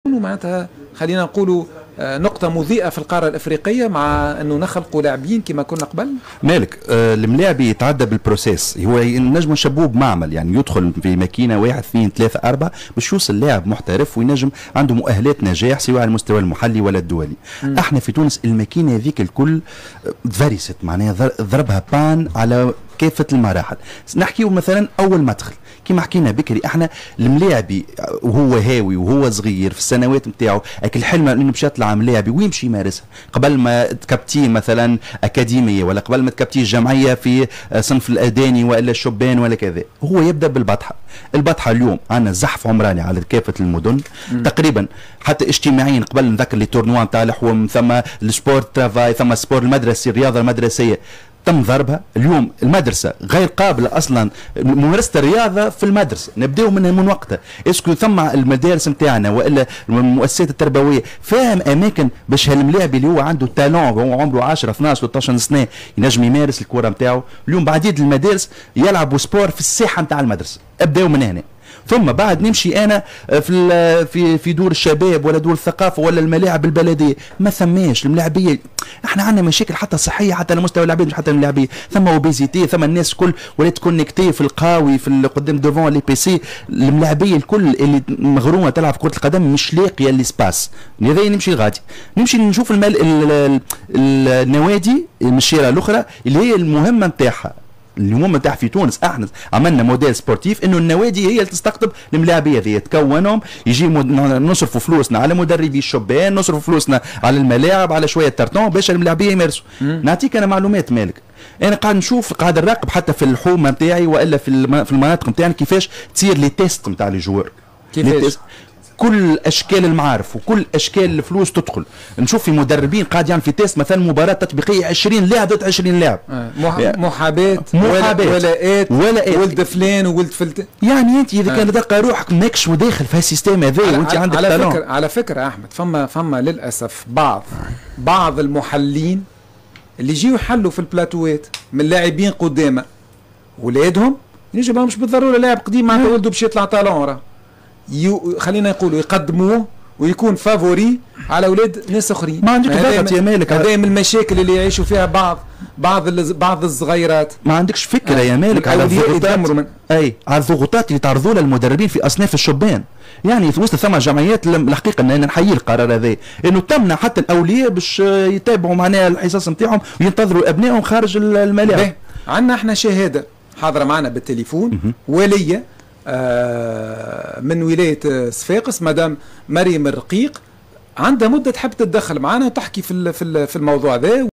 معناتها خلينا نقولوا نقطة مضيئة في القارة الأفريقية مع أنه نخلقوا لاعبين كما كنا قبل. مالك الملاعب يتعدى بالبروسيس، هو نجم نشبوه بمعمل، يعني يدخل في ماكينة 1 2 3 4 باش يوصل لاعب محترف وينجم عنده مؤهلات نجاح سواء على المستوى المحلي ولا الدولي. احنا في تونس الماكينة هذيك الكل تفرست، معناها ضربها بان على كافة المراحل. نحكيو مثلا أول مدخل كما حكينا بكري، احنا الملاعبي وهو هاوي وهو صغير في السنوات نتاعو الحلم انه باش يطلع ملاعبي وين باش يمارسها قبل ما تكبتيه مثلا اكاديميه ولا قبل ما تكبتيه جمعيه في صنف الاداني ولا الشبان ولا كذا، هو يبدا بالبطحه. البطحه اليوم عندنا زحف عمراني على كافه المدن تقريبا، حتى اجتماعيا قبل نذكر لي تورنوا نتاع الحوم، ثم السبورت ترافاي، ثم السبورت المدرسي، الرياضه المدرسيه تم ضربها. اليوم المدرسة غير قابلة أصلا ممارسة الرياضة في المدرسة، نبداو من وقتها. اسكو ثم المدارس نتاعنا وإلا المؤسسات التربوية فاهم أماكن باش هالملاعب اللي هو عنده تالون وهو عمره 10 12 13 سنة ينجم يمارس الكرة نتاعو؟ اليوم بعديد المدارس يلعبوا سبور في الساحة نتاع المدرسة. ابداو من هنا، ثم بعد نمشي انا في دور الشباب ولا دور الثقافه ولا الملاعب البلديه، ما ثماش الملاعبيه. احنا عندنا مشاكل حتى صحيه، حتى على مستوى اللاعبين مش حتى الملاعبيه، ثم اوبيزيتي، ثم الناس الكل ولات كونيكتي في القاوي في قدام دوفون لي بي سي. الملاعبيه الكل اللي مغرومه تلعب كره القدم مش لاقيه الاسباس. لذا نمشي غادي نمشي نشوف النوادي من الشارع الاخرى اللي هي المهمه نتاعها. المهم نتاع في تونس احنا عملنا موديل سبورتيف انه النوادي هي اللي تستقطب الملاعبيه ذي، تكونهم يجي نصرفوا فلوسنا على مدربي الشبان، نصرفوا فلوسنا على الملاعب، على شويه ترتون باش الملاعبيه يمارسوا. نعطيك انا معلومات مالك، انا قاعد نشوف قاعد نراقب حتى في الحومه نتاعي والا في المناطق نتاعنا كيفاش تصير لي تيست نتاع لي جوار. كيفاش؟ كل اشكال المعارف وكل اشكال الفلوس تدخل. نشوف في مدربين قاعد يعمل في تيست مثلا مباراه تطبيقيه 20 لاعب ضد 20 لاعب. محاباه ولاءات ولد فلان وولد فلان. يعني انت اذا كان دقه روحك ماكش وداخل في هالسيستم هذا وانت عندك تالون. على فكره احمد، فما للاسف بعض المحللين اللي يجيو يحلوا في البلاتوات من لاعبين قدامى ولادهم يجي مش بالضروره لاعب قديم معناتها ولده باش يطلع تالون، خلينا نقولوا يقدموه ويكون فافوري على اولاد ناس اخرين. ما عندك ضغط يا مالك، هذا من المشاكل اللي يعيشوا فيها بعض الصغيرات. ما عندكش فكره يا مالك على الضغوطات، اي على الضغوطات اللي تعرضوا لها المدربين في اصناف الشبان. يعني في وسط ثم جمعيات الحقيقه ان نحيي القرار هذا انه تمنع حتى الاولياء باش يتابعوا معناها الحصص نتاعهم وينتظروا ابنائهم خارج الملاعب. عندنا احنا شهاده حاضره معنا بالتليفون، وليه من ولاية صفاقس، مدام مريم الرقيق، عندها مدة تحب تتدخل معنا وتحكي في الموضوع ذا.